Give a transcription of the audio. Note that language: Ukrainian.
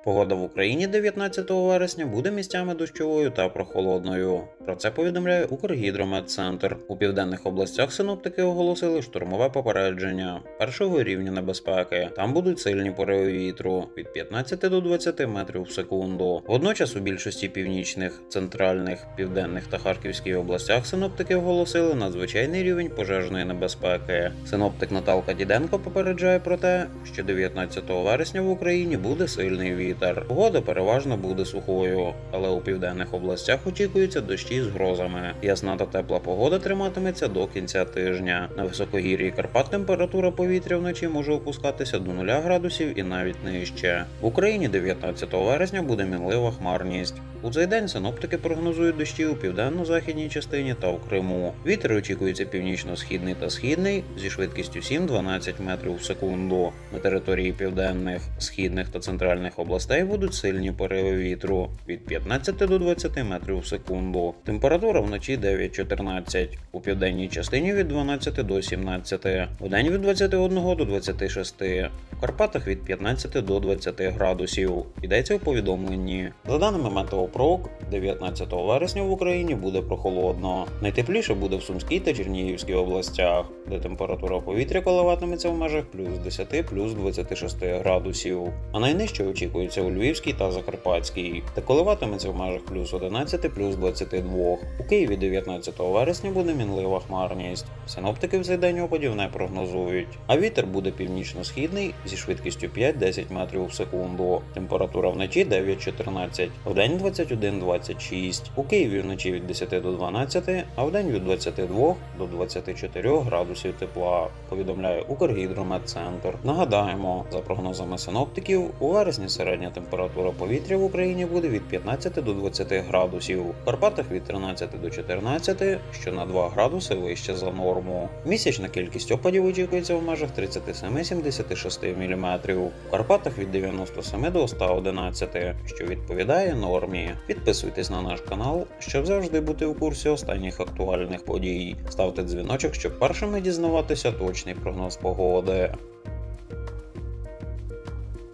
Погода в Україні 19 вересня буде місцями дощовою та прохолодною. Про це повідомляє Укргідрометцентр. У південних областях синоптики оголосили штормове попередження першого рівня небезпеки. Там будуть сильні пориви вітру від 15 до 20 метрів в секунду. Водночас у більшості північних, центральних, південних та Харківській областях синоптики оголосили надзвичайний рівень пожежної небезпеки. Синоптик Наталка Діденко попереджає про те, що 19 вересня в Україні буде сильний вітер. Погода переважно буде сухою, але у південних областях очікуються дощі з грозами. Ясна та тепла погода триматиметься до кінця тижня. На високогір'ї Карпат температура повітря вночі може опускатися до 0 градусів і навіть нижче. В Україні 19 вересня буде мінлива хмарність. У цей день синоптики прогнозують дощі у південно-західній частині та в Криму. Вітер очікується північно-східний та східний зі швидкістю 7-12 метрів в секунду. На території південних, східних та центральних областей будуть сильні пориви вітру від 15 до 20 метрів в секунду. Температура вночі 9-14, у південній частині від 12 до 17, вдень від 21 до 26, в Карпатах від 15 до 20 градусів. Йдеться у повідомленні. За даними Метеопрок, 19 вересня в Україні буде прохолодно. Найтепліше буде в Сумській та Чернігівській областях, де температура повітря коливатиметься в межах плюс 10 плюс 26 градусів, а найнижче очікується у Львівській та Закарпатській, де коливатиметься в межах плюс 11 плюс 22. У Києві 19 вересня буде мінлива хмарність. Синоптики в цей день опадів не прогнозують, а вітер буде північно-східний зі швидкістю 5-10 метрів в секунду. Температура вночі 9-14, вдень 21-26. У Києві вночі від 10 до 12, а вдень від 22 до 24 градусів тепла, повідомляє Укргідрометцентр. Нагадаємо, за прогнозами синоптиків, у вересні середня температура повітря в Україні буде від 15 до 20 градусів, в Карпатах від 13 до 14, що на 2 градуси вище за норму. Місячна кількість опадів очікується в межах 37-76 мм, в Карпатах від 97 до 111, що відповідає нормі. Підписуйтесь на наш канал, щоб завжди бути у курсі останніх актуальних подій. Ставте дзвіночок, щоб першими дізнаватися точний прогноз погоди.